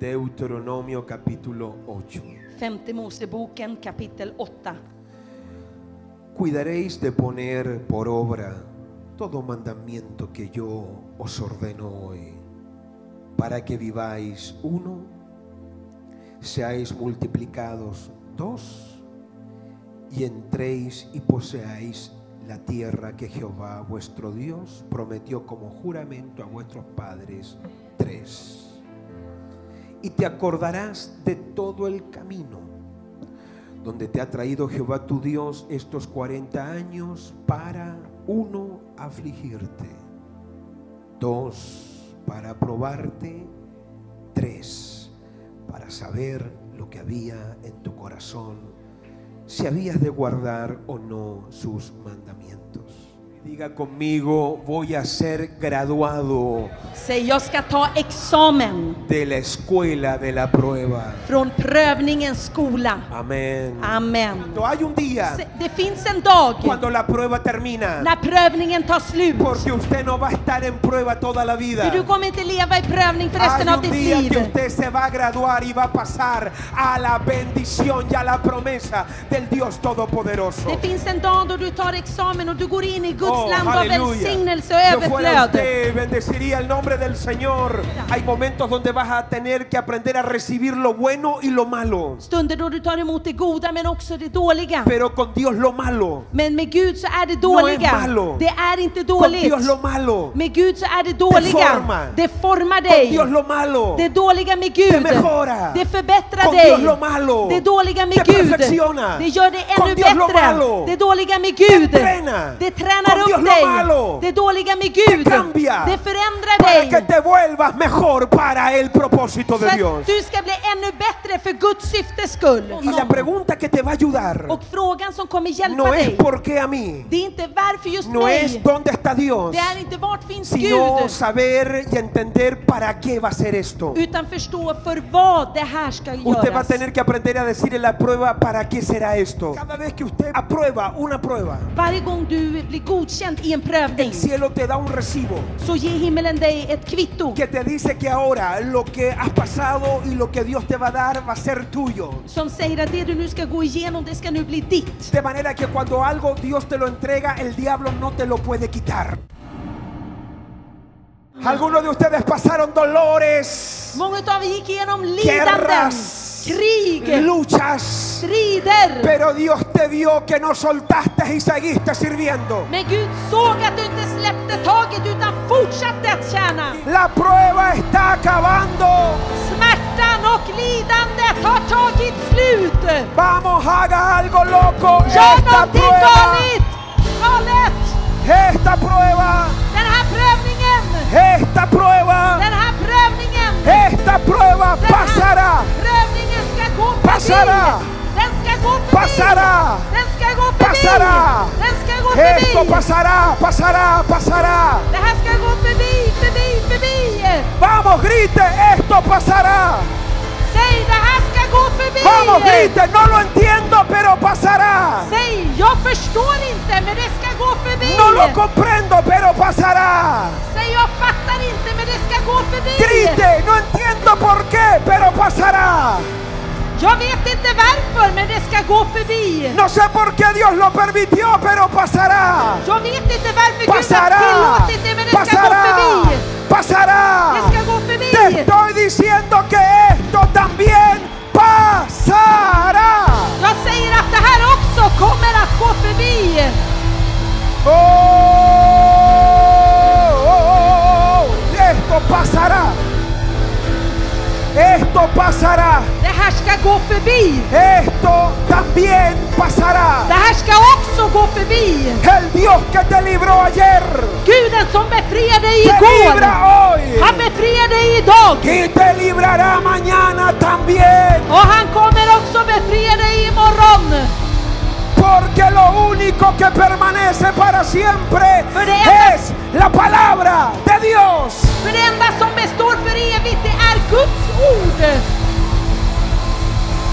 Deuteronomio capítulo 8. Femte Moseboken kapitel 8. Cuidaréis de poner por obra todo mandamiento que yo os ordeno hoy, para que viváis 1, seáis multiplicados 2, y entréis y poseáis la tierra que Jehová vuestro Dios prometió como juramento a vuestros padres. 3. Y te acordarás de todo el camino donde te ha traído Jehová tu Dios estos 40 años para 1, afligirte, 2, para probarte, 3, para saber lo que había en tu corazón, si habías de guardar o no sus mandamientos. Diga conmigo: voy a ser graduado. Säg, jag ska ta examen De la escuela de la prueba. från prövningens skola. Amén. Amen. Cuando hay un día Det finns en dag cuando la prueba termina, när prövningen tar slut. porque usted no va a estar en prueba toda la vida. För du kommer inte leva i prövning för resten Hay av un ditt día liv. que usted se va a graduar y va a pasar a la bendición y a la promesa del Dios Todopoderoso. Det finns en dag då du tar examen och du går in i Guds land av Halleluja. välsignelse och Yo fuera överflöd. usted, bendeciría el nombre del Señor. Hay momentos donde vas a tener que aprender a recibir lo bueno y lo malo. Stunder då du tar emot det goda men också det dåliga. Pero con Dios lo malo Men med Gud så är det no es dåliga. malo. Det är inte Con dåligt. Dios lo malo Med Gud så är det dåliga. forma. Det formar Con dig. Dios lo malo Det dåliga med te Gud. mejora. Det förbättrar Con dig. Dios lo malo Det dåliga med te Gud. perfecciona. Det gör det Con ännu Dios lo bättre. malo Det dåliga med te Gud. entrena. Det tränar Con Dios upp lo dig. malo Det dåliga med te Gud. cambia Det förändrar para dig. que te vuelvas mejor para el propósito Så de att Dios. du ska bli ännu bättre för Guds syftes skull. Y la pregunta que te va a ayudar Och frågan som kommer hjälpa no es dig. por qué a mí, Det är inte varför just no es mig. dónde está Dios, Det är inte vart finns sino Gud. saber y entender para qué va a ser esto. Utan förstå för vad det här ska Usted va a göras. tener que aprender a decir en la prueba para qué será esto. Cada vez que usted aprueba una prueba, Varje gång du blir godkänd i en prövning el cielo te da un recibo så ger himmelen dig ett kvitto que te dice que ahora lo que has pasado y lo que Dios te va a dar va a ser tuyo. som säger att det du nu ska gå igenom, det ska nu bli ditt. De manera que cuando algo Dios te lo entrega, el diablo no te lo puede quitar. Algunos de ustedes pasaron dolores, Många av er gick igenom lidanden, guerras, krig, luchas, strider. pero Dios te vio que no soltaste y seguiste sirviendo. Men Gud såg att du inte släppte taget utan fortsatte att tjäna. La prueba está acabando. Smärtan och lidandet har tagit slut. Vamos, haga algo loco. Gör Esta någonting prueba, galet. esta prueba, Den här prövningen, esta prueba, den här prövningen, esta prueba den här pasará. prövningen ska gå förbi. Pasará. Den ska gå förbi. Pasará. Den ska gå förbi. Pasará. Den ska gå Esto förbi. pasará, pasará, pasará. Det här ska gå förbi, förbi, förbi. Vamos, grite, esto pasará. Säg, det här ska gå förbi. Vamos, grite, no lo entiendo, pero pasará. Säg, jag förstår inte, men det ska gå förbi. No lo comprendo, pero pasará. Säg, jag fattar inte, men det ska gå förbi. Grite, no entiendo por qué, pero pasará. Jag vet inte varför, men det ska gå förbi. No sé por qué Dios lo permitió, pero pasará. Jag vet inte varför Gud har Pasará. tillåtit det, men det ska gå Pasará. förbi. Pasará. Det ska gå förbi. Te estoy diciendo que esto también pasará. Jag säger att det här också kommer att gå förbi. Oh, oh, oh, oh. Esto pasará. Esto pasará. Det här ska gå förbi. Esto también pasará. Det här ska också gå förbi. El Dios que te libró ayer Guden som befriade dig te igår, libra hoy han befriar dig idag. y te librará mañana también. Och han kommer också befria dig imorgon. Porque lo único que permanece para siempre För det es la palabra de Dios. För det enda som består för evigt, det är Guds ord.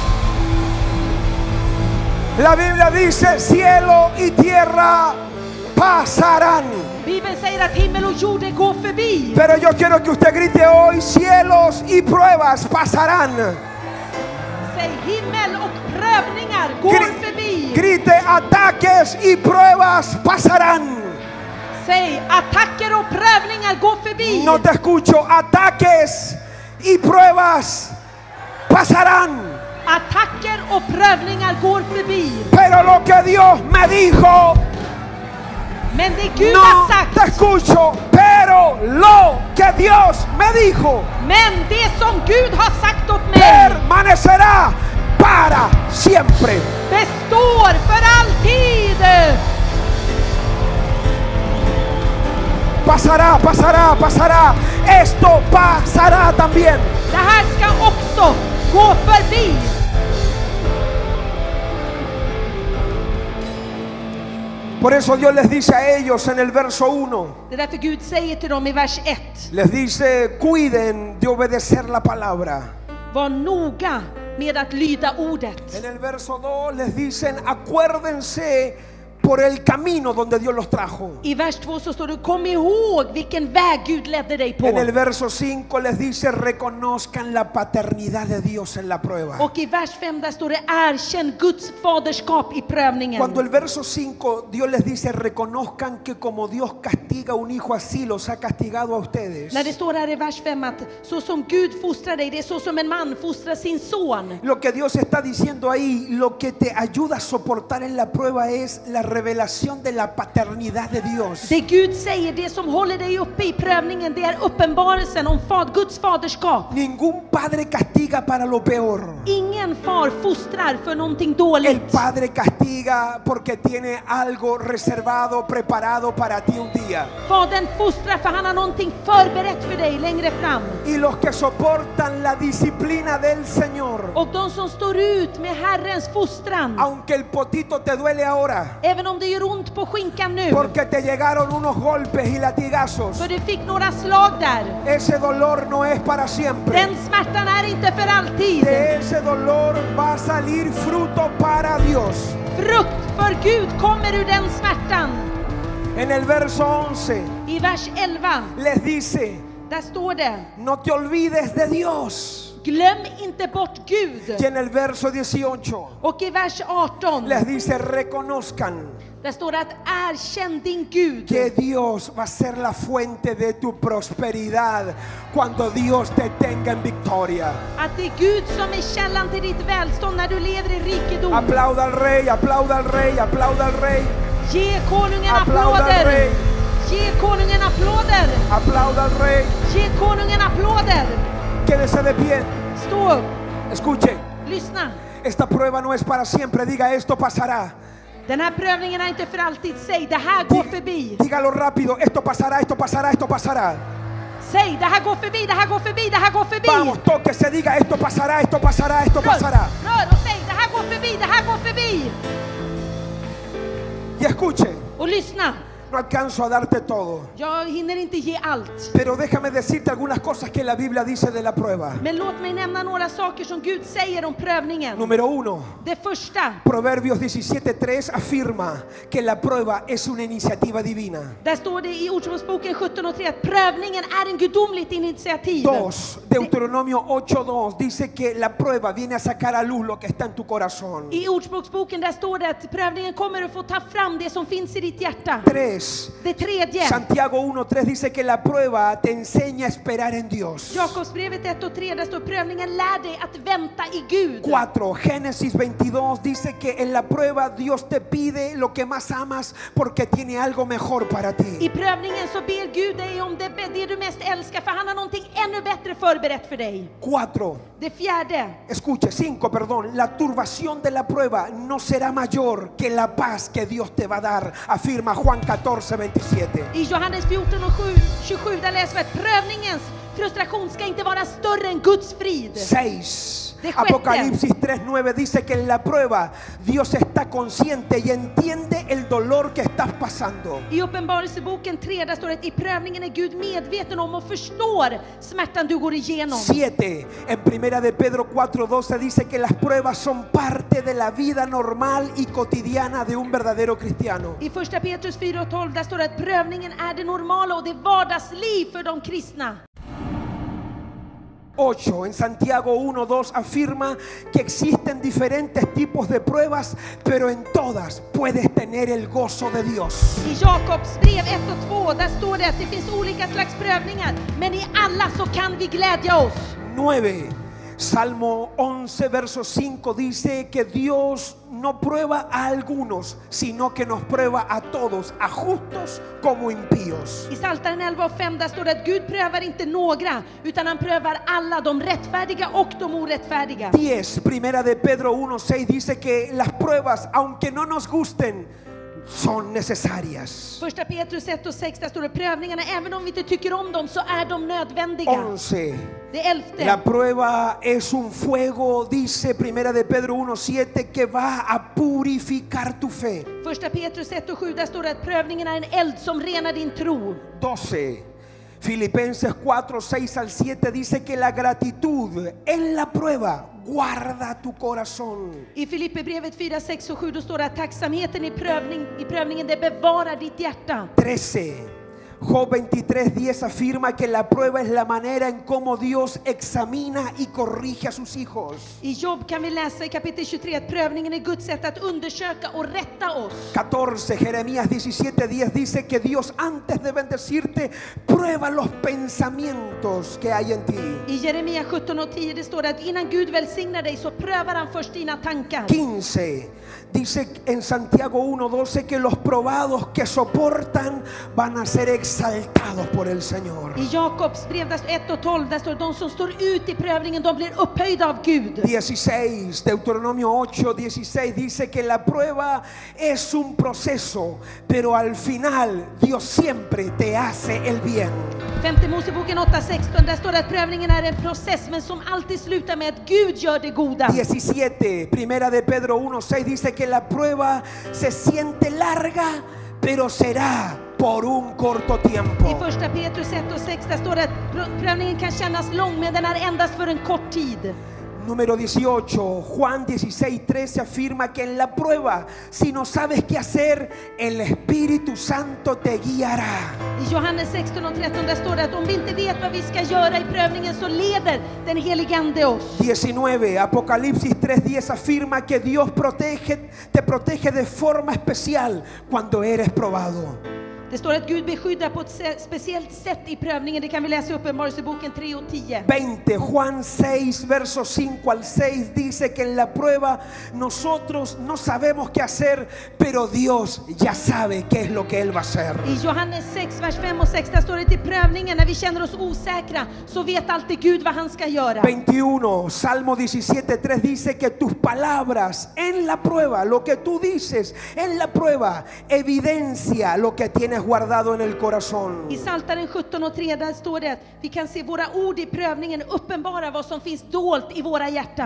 La Biblia dice: cielo y tierra pasarán. Bibeln säger att himmel och jord går förbi. Pero yo quiero que usted grite hoy: cielos y pruebas pasarán. Säg himmel och prövningar går förbi. Grite: ataques y pruebas pasarán. Säg attacker och prövningar går förbi. No te escucho. Ataques y pruebas pasarán. Attacker och prövningar går förbi. Pero lo que Dios me dijo, Men det Gud no har sagt, te escucho. Pero lo que Dios me dijo men det som Gud har sagt åt mig permanecerá para siempre. består för alltid. Pasará, pasará, pasará. Esto pasará también. Det här ska också gå förbi. Por eso Dios les dice a ellos en el verso 1, Det är därför Gud säger till dem i vers 1. les dice: cuiden de obedecer la palabra. Var noga med att lyda ordet. En el verso 2 les dicen: acuérdense por el camino donde Dios los trajo. I vers 2 så står det: kom ihåg vilken väg Gud ledde dig på. En el verso 5 les dice: reconozcan la paternidad de Dios en la prueba. Och i vers 5 där står det: erkänn Guds faderskap i prövningen. Cuando el verso 5 Dios les dice: reconozcan que como Dios castiga a un hijo, así los ha castigado a ustedes. När det står här i vers 5 att så som Gud fostrar dig, det är så som en man fostrar sin son. Lo que Dios está diciendo ahí, lo que te ayuda a soportar en la prueba es la revelación de la paternidad de Dios. Det Gud säger, det som håller dig uppe i prövningen, det är uppenbarelsen om Guds faderskap. Ningún padre castiga para lo peor. Ingen far fostrar för någonting El dåligt. padre castiga porque tiene algo reservado, preparado para ti un día. Fadern fostrar för han har någonting förberett för dig längre fram. Y los que soportan la disciplina del Señor, Och de som står ut med Herrens fostran, aunque el potito te duele ahora, även om det gör ont på skinkan nu, porque te llegaron unos golpes y latigazos, för du fick några slag där, ese dolor no es para siempre. den smärtan är inte för alltid. De ese dolor va a salir fruto para Dios. Frukt för Gud kommer ur den smärtan. En el verso 11 I vers 11 les dice: där står det: no te olvides de Dios. glöm inte bort Gud. Y en el verso 18 Och i vers 18 les dice: reconozcan där står det att erkänn din Gud. que Dios va a ser la fuente de tu prosperidad cuando Dios te tenga en victoria. Att det är Gud som är källan till ditt välstånd när du lever i rikedom. Aplauda al rey, aplauda al rey, aplauda al rey, Ge konungen aplauda al applåder. rey, Ge konungen applåder. aplauda al rey. Ge konungen applåder. Quédese de pie. Stå upp. Escuche, Lyssna. esta prueba no es para siempre. Diga: esto pasará. Den här prövningen är inte för alltid. Säg, det här går förbi. Dígalo rápido: esto pasará, esto pasará, esto pasará. Säg, det här går förbi, det här går förbi, det här går förbi. Vamos, toque, se diga: esto pasará, esto pasará, esto pasará. Rör och säg, det här går förbi, det här går förbi. Y escuche, Och lyssna. no alcanzo a darte todo, Jag hinner inte ge allt. pero déjame decirte algunas cosas que la Biblia dice de la prueba. Men låt mig nämna några saker som Gud säger om prövningen. Número 1, Det första, Proverbios 17:3 afirma que la prueba es una iniciativa divina. där står det i Ordspråksboken 17:3 att prövningen är en gudomligt initiativ. 2, Deuteronomio 8:2 dice que la prueba viene a sacar a luz lo que está en tu corazón. I Ordspråksboken där står det att prövningen kommer att få ta fram det som finns i ditt hjärta. 3, Det tredje, Santiago 1:3 dice que la prueba te enseña a esperar en Dios. Jakobsbrevet 1 och 3, där står prövningen lär dig att vänta i Gud. 4, Génesis 22 dice que en la prueba Dios te pide lo que más amas porque tiene algo mejor para I ti. prövningen så ber Gud dig om det du mest älskar, för han har någonting ännu bättre förberett för dig. 4, Det fjärde, escuche, 5, perdón, la turbación de la prueba no será mayor que la paz que Dios te va a dar, afirma Juan 14:27. i Johannes 14 och 27 där läser vi att prövningens Frustration ska inte vara större än Guds frid. 6. Det sjätte. Apocalipsis 3:9 dice que en la prueba Dios está consciente y entiende el dolor que estás pasando. I Uppenbarelseboken 3 där står det att i prövningen är Gud medveten om och förstår smärtan du går igenom. 7. En primera de Pedro 4:12 dice que las pruebas son parte de la vida normal y cotidiana de un verdadero cristiano. I första Petrus 4:12 där står det att prövningen är det normala och det vardagsliv för de kristna. 8. En Santiago 1:2 afirma que existen diferentes tipos de pruebas, pero en todas puedes tener el gozo de Dios. I Jakobs brev 1 och 2 där står det att det finns olika slags prövningar, men i alla så kan vi glädja oss. 9. Salmo 11 verso 5 dice que Dios no prueba a algunos, sino que nos prueba a todos, a justos como impíos. I Psaltaren 11:5 där står det att Gud prövar inte några, utan han prövar alla, de rättfärdiga och de orättfärdiga. 10. Primera de Pedro 1:6 dice que las pruebas, aunque no nos gusten, son necesarias. Första Petrus 1 och 6 där står det prövningarna, även om vi inte tycker om dem så är de nödvändiga. 11. Det 11. La prueba es un fuego, dice Primera de Pedro 1:7, que va a purificar tu fe. Första Petrus 1 och 7 där står det att prövningen är en eld som renar din tro. 12. Filipenses 4:6-7 dice que la gratitud en la prueba guarda tu corazón. I Filipperbrevet 4, 6 och 7 då står det att tacksamheten i prövningen det bevarar ditt hjärta. 13. Job 23:10 afirma que la prueba es la manera en cómo Dios examina y corrige a sus hijos. I Jobb kan vi läsa i kapitel 23 att prövningen är Guds sätt att undersöka och rätta oss. 14. Jeremías 17:10 dice que Dios antes de bendecirte prueba los pensamientos que hay en ti. I Jeremia 17 och 10 det står det att innan Gud välsignar dig så prövar han först dina tankar. 15. Dice en Santiago 1:12 que los probados que soportan van a ser exaltados por el Señor. I Jakobs brev 1 och 12 där står det de som står ut i prövningen de blir upphöjda av Gud. 16. Deuteronomio 8:16 dice que la prueba es un proceso, pero al final Dios siempre te hace el bien. 5 Moseboken 8:16 där står det att prövningen är en process men som alltid slutar med att Gud gör det goda. 17. Primera de Pedro 1:6 dice que la prueba se siente larga, pero será por un corto tiempo. I första Petrus 1 och 6 där står det att prövningen kan kännas lång men den är endast för en kort tid. Número 18, Juan 16:13 afirma que en la prueba, si no sabes qué hacer, el Espíritu Santo te guiará. I Johannes 16 och 13 där står det att om vi inte vet vad vi ska göra i prövningen så leder den helige ande oss. 19, Apocalipsis 3:10 afirma que Dios te protege de forma especial cuando eres probado. Det står att Gud beskyddar på ett speciellt sätt i prövningen. Det kan vi läsa i Uppenbarelseboken 3 och 10. 20, Juan 6, versos 5-6 dice que en la prueba nosotros no sabemos qué hacer, pero Dios ya sabe qué es lo que Él va a hacer. I Johannes 6, vers 5 och 6 där står det i prövningen när vi känner oss osäkra så vet alltid Gud vad han ska göra. 21, Salmo 17:3 dice que tus palabras en la prueba, lo que tú dices en la prueba, evidencia lo que tienes guardado en el corazón. I Psaltaren 17 och 3 där står det att vi kan se våra ord i prövningen uppenbara vad som finns dolt i våra hjärtan.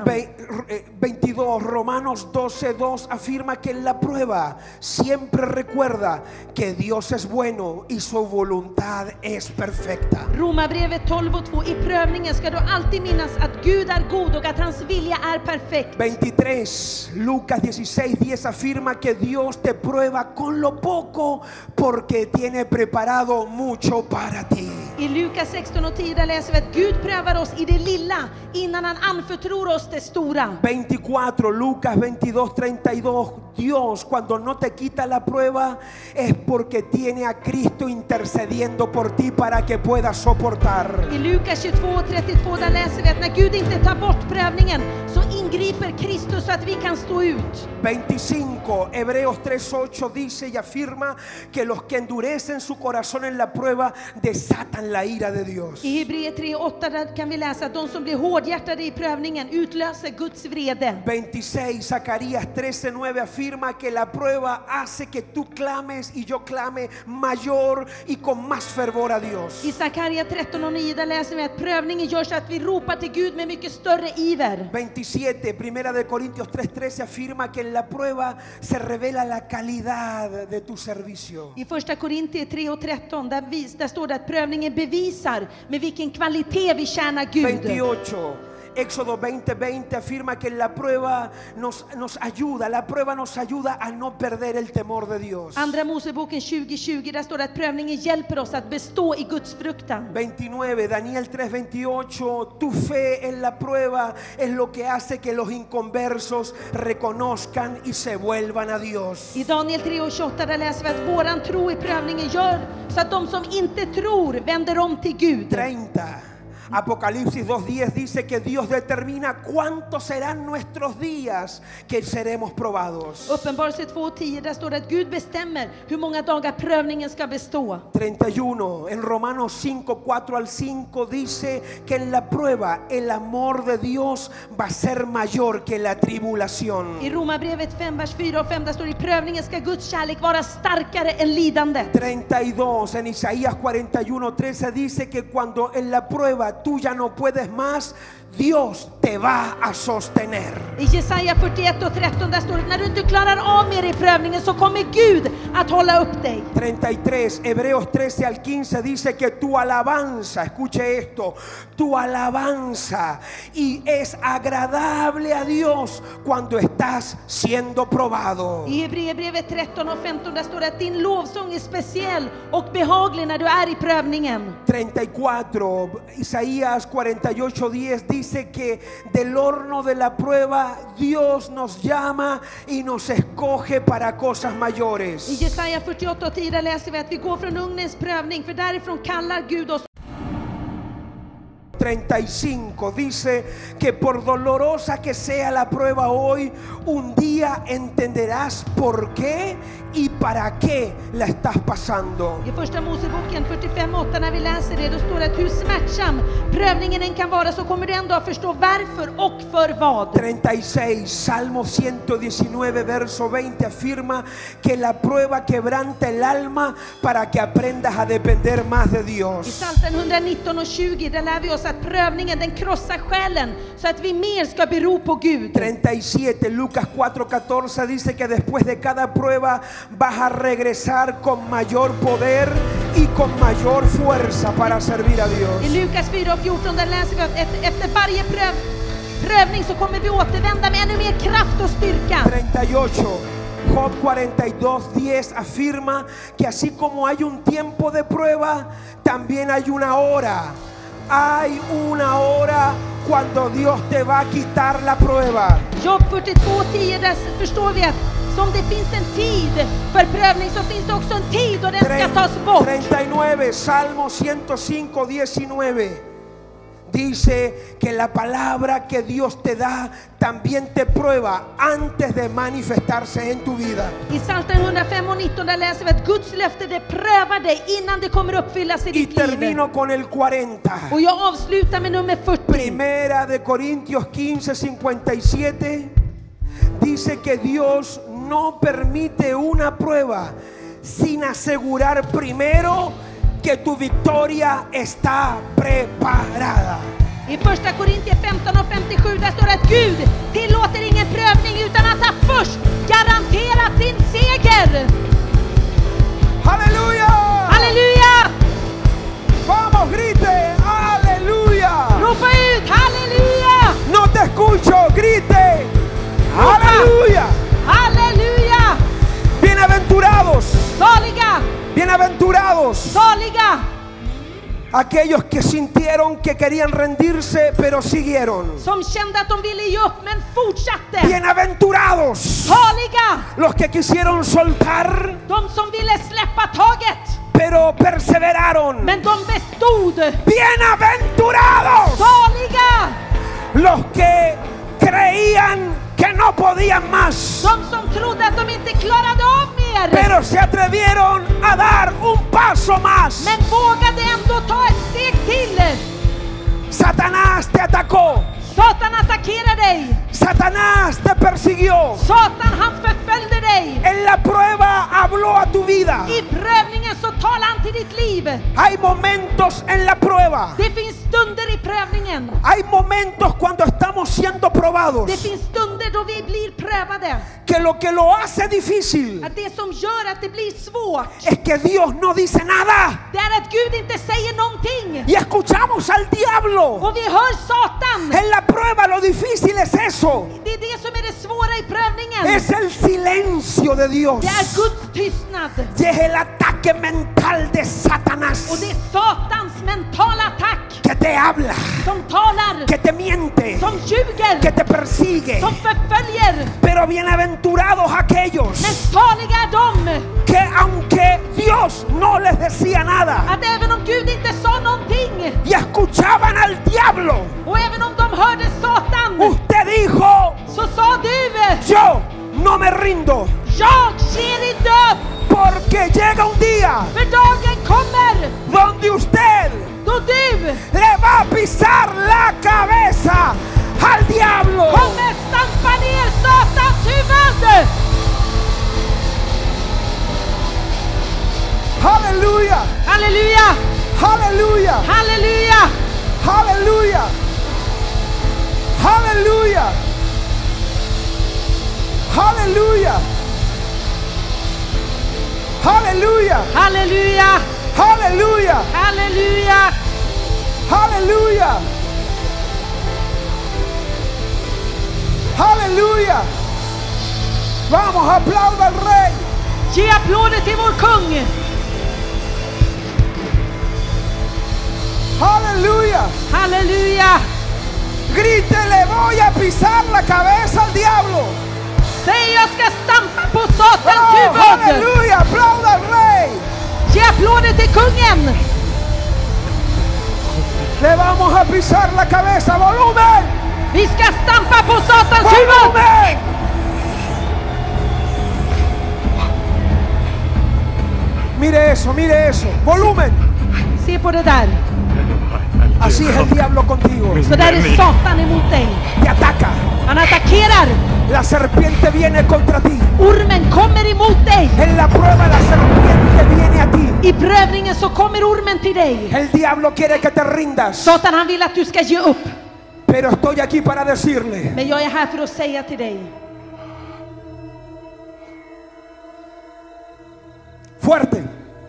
22, Romanos 12:2 afirma que en la prueba siempre recuerda que Dios es bueno y su voluntad es perfecta. Romarbrevet 12 och 2 i prövningen ska du alltid minnas att Gud är god och att hans vilja är perfekt. 23, Lucas 16:10 afirma que Dios te prueba con lo poco porque tiene preparado mucho para ti. I Lukas 16 och 10 läser vi att Gud prövar oss i det lilla innan han anförtror oss det stora. 24, Lucas 22:32 Dios cuando no te quita la prueba es porque tiene a Cristo intercediendo por ti para que puedas soportar. I Lukas 22 och 32 där läser vi att när Gud inte tar bort prövningen så ingriper Kristus så att vi kan stå ut. 25, Hebreos 3:8 dice y afirma que los que endurecen su corazón en la prueba desatan la ira de Dios. I Hebreer 3:8 där kan vi läsa att de som blir hårdhjärtade i prövningen utlöser Guds vrede. 26, Zacarías 13:9 afirma que la prueba hace que tú clames y yo clame mayor y con más fervor a Dios. I Zakaria 13:9 där läser vi att prövningen gör så att vi ropar till Gud med mycket större iver. 27, Primera de Corintios 3:13 afirma que en la prueba se revela la calidad de tu servicio. I första Korintier 3:13 där står det att prövningen bevisar med vilken kvalitet vi tjänar Gud. 28, Éxodo 20:20 afirma que la prueba nos ayuda, la prueba nos ayuda a no perder el temor de Dios. Andra Moseboken 20:20 där står det att prövningen hjälper oss att bestå i Guds fruktan. 29, Daniel 3:28, tu fe en la prueba es lo que hace que los inconversos reconozcan y se vuelvan a Dios. I Daniel 3:28 där läser vi att våran tro i prövningen gör så att de som inte tror vänder om till Gud. 30, Apocalipsis 2:10 dice que Dios determina cuántos serán nuestros días que seremos probados. Uppenbarelse 2:10 där står det att Gud bestämmer hur många dagar prövningen ska bestå. 31, en Romanos 5:4-5 dice que en la prueba el amor de Dios va a ser mayor que la tribulación. I Romarbrevet 5 vers 4 och 5 där står det i prövningen ska Guds kärlek vara starkare än lidandet. 32, en Isaías 41:13 dice que cuando en la prueba tú ya no puedes más, Dios te va a sostener. I Jesaja 41:13 där står det när du inte klarar av mer i prövningen så kommer Gud att hålla upp dig. 33, Hebreos 13-15 dice que tu alabanza, escuche esto, tu alabanza y es agradable a Dios cuando estás siendo probado. I Hebreerbrevet 13 och 15 där står det att din lovsång är speciell och behaglig när du är i prövningen. 34, Isaías 48:10 dice que del horno de la prueba Dios nos llama y nos escoge para cosas mayores. I Jesaja 48:10 där läser vi att vi går från ugnens prövning för därifrån kallar Gud oss. 35 dice que por dolorosa que sea la prueba hoy, un día entenderás por qué y para qué la estás pasando. I första Moseboken 45:8 när vi läser det, då står det att hur smärtsam prövningen än kan vara så kommer du ändå att förstå varför och för vad. 36, Salmo 119 verso 20 afirma que la prueba quebranta el alma para que aprendas a depender más de I Dios. Psaltaren 119:20 där lär vi oss att prövningen den krossar själen så att vi mer ska bero på Gud. 37, Lucas 4:14 dice que después de cada prueba vas a regresar con mayor poder y con mayor fuerza para servir a Dios. I Lukas 4:14 där läser vi att efter varje prövning så kommer vi återvända med ännu mer kraft och styrka. 38, Job 42:10 afirma que así como hay un tiempo de prueba, también hay una hora. Hay una hora cuando Dios te va a quitar la prueba. Job 42:10 där förstår vi att som det finns en tid för prövning så finns det också en tid då den ska tas bort. 39, Salmo 105:19 dice que la palabra que Dios te da también te prueba antes de manifestarse en tu vida. I Psaltaren 105:19 där läser vi att Guds löfte det prövar dig innan det kommer uppfyllas i Y ditt liv. termino con el 40. Och jag avslutar med nummer 40. Primera de Corintios 15:57 dice que Dios no permite una prueba sin asegurar primero que tu victoria está preparada. I första Korintier 15:57 där står det att Gud tillåter ingen prövning utan att ha först garanterat din seger. Halleluja! Halleluja! Vamos, grite, aleluya. Ropa ut halleluja! No te escucho, grite, aleluya. Halleluja! Bienaventurados, Saliga! bienaventurados Saliga! aquellos que sintieron que querían rendirse pero siguieron. Som kände att de ville ge upp men fortsatte. Bienaventurados Saliga! los que quisieron soltar De som ville släppa taget pero perseveraron. men de bestod. Bienaventurados Saliga! los que creían que no podían más, De som trodde att de inte klarade av mer. pero se atrevieron a dar un paso más. Men vågade ändå ta ett steg till. Satanás te atacó, Satan attackerar dig. Satanás te persiguió, Satan, han förföljde dig. en la prueba habló a tu vida. I prövningen så talar han till ditt liv. Hay momentos en la prueba, Det finns stunder i prövningen. hay momentos cuando estamos siendo probados, Det finns stunder då vi blir prövade. que lo hace difícil Att det som gör att det blir svårt, es que Dios no dice nada det är att Gud inte säger någonting. y escuchamos al diablo. Och vi hör Satan. En la prueba lo difícil es eso, Det är det som är det svåra i prövningen. es el silencio de Dios, Det är Guds tystnad. y es el ataque mental de Satanás Och det är Satans mentala attack que te habla, som talar, que te miente, som ljuger, que te persigue. som förföljer. Pero bienaventurados aquellos Men saliga är de que aunque Dios no les decía nada att även om Gud inte sa någonting y escuchaban al diablo, och även om de hörde Satan, usted dijo: så sa du, yo no me rindo, jag ger inte upp. porque llega un día För dagen kommer donde usted då du le va a pisar la cabeza al diablo. kommer stampa ner Satans huvud. Aleluya, Halleluja, aleluya, halleluja, aleluya, aleluya, aleluya, aleluya, halleluja, aleluya, halleluja. aleluya, aleluya. Vamos, aplauda al rey. Ge applåder till vår kung. Aleluya. Halleluja. Grite: le voy a pisar la cabeza al diablo. Säg, jag ska stampa på Satans Oh, huvud. aleluya, aplauda al rey. Ge applåder till kungen. Le vamos a pisar la cabeza. Volumen, Vi ska stampa på Satans huvud. volumen. Mire eso, volumen. Se på det där. Así es el diablo contigo. Så där är Satan emot dig. Te ataca. Han attackerar. La serpiente viene contra ti. Ormen kommer emot dig. En la prueba la serpiente viene a ti. I prövningen så kommer ormen till dig. El diablo quiere que te rindas. Satan, han vill att du ska ge upp. Pero estoy aquí para decirle: Men jag är här för att säga till dig. fuerte.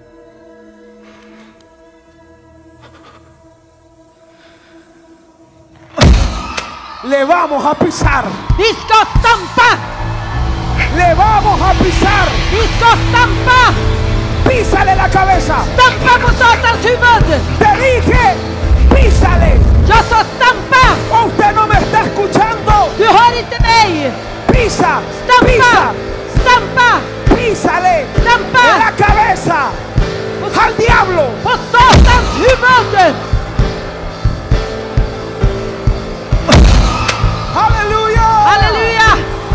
Le vamos a pisar. Vi ska stampa. Le vamos a pisar. Vi ska stampa. Písale la cabeza. Stampa på Satans huvud. Te dije, písale. Jag sa stampa. Usted no me está escuchando. Du hör inte mig. Pisa, Stampa. pisa, Stampa. písale Stampa. la cabeza al diablo. På Satans huvud. Aleluya. Halleluja.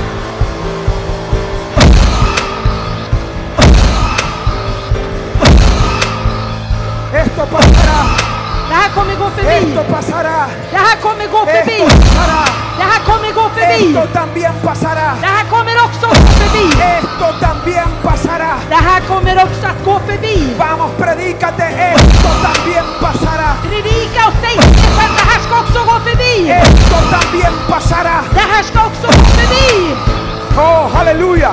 Esto pasará. Det här kommer gå förbi. Esto pasará. Det här kommer gå förbi. Esto pasará. Det här kommer gå förbi. Esto también pasará. Det här kommer också gå förbi. Esto también pasará. Det här kommer också att gå förbi. Vamos, predícate. Esto también pasará. Predika och säg att det här ska också gå förbi. Esto también pasará. Det här ska också gå förbi. Oh, aleluya.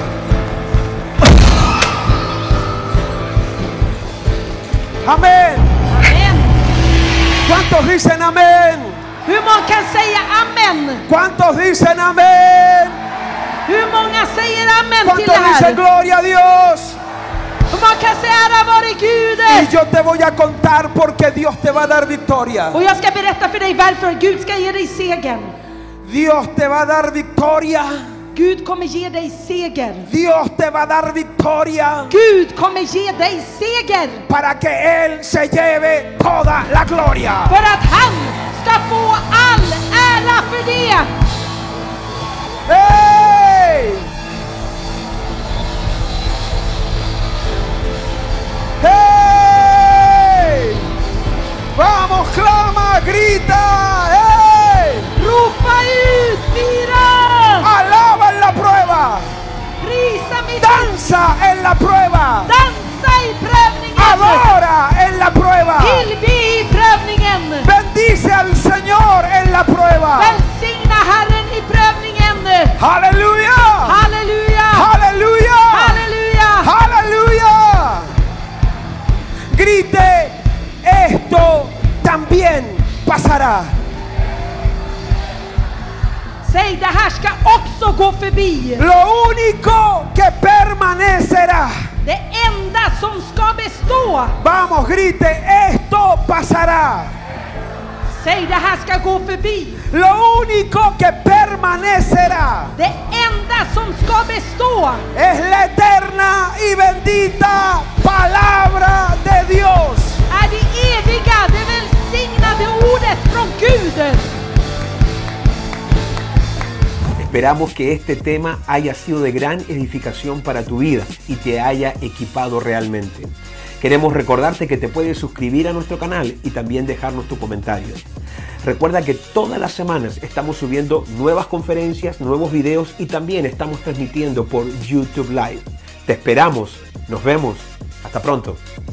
Amén. Amen. ¿Cuántos dicen amén? Hur många kan säga amen? ¿Cuántos dicen amén? Hur många säger amen till det ¿Cuántos dicen här? gloria a Dios? Hur många kan säga ära vare Gud? Y yo te voy a contar porque Dios te va a dar victoria. Och jag ska berätta för dig varför Gud ska ge dig segern. Dios te va a dar victoria. Gud kommer ge dig seger. Dios te va a dar victoria Gud kommer ge dig seger. para que Él se lleve toda la gloria. För att han ska få all ära för det. ¡Hey! ¡Hey! Vamos, clama, grita. ¡Hey! Ropa ut, fira! Alaba en la prueba. Prisa mitt Danza en la prueba. dansa i prövningen! Adora en la prueba. Tillbe i prövningen! Bendice al Señor en la prueba. Välsigna Herren i prövningen! Aleluya. Halleluja! Aleluya. Halleluja! Aleluya. Grite, esto también pasará. Säg, det här ska också gå förbi. Lo único que permanecerá. Det enda som ska bestå. Vamos, grite, esto pasará. Säg, det här ska gå förbi. Lo único que permanecerá Det enda som ska bestå es la eterna y bendita palabra de Dios. är det eviga, det välsignade ordet från Gud. Esperamos que este tema haya sido de gran edificación para tu vida y te haya equipado realmente. Queremos recordarte que te puedes suscribir a nuestro canal y también dejarnos tu comentario. Recuerda que todas las semanas estamos subiendo nuevas conferencias, nuevos videos y también estamos transmitiendo por YouTube Live. Te esperamos. Nos vemos. Hasta pronto.